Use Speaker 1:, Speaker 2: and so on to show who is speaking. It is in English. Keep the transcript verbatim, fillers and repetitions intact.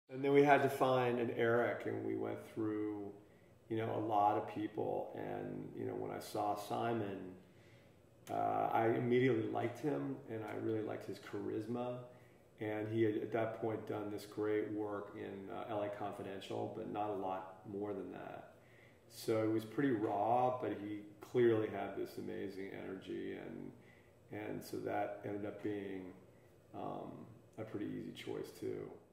Speaker 1: And then we had to find an Eric, and we went through, you know, a lot of people. And, you know, when I saw Simon, uh, I immediately liked him, and I really liked his charisma. And he had, at that point, done this great work in uh, L A Confidential, but not a lot more than that. So it was pretty raw, but he clearly had this amazing energy, and and so that ended up being um, a pretty easy choice too.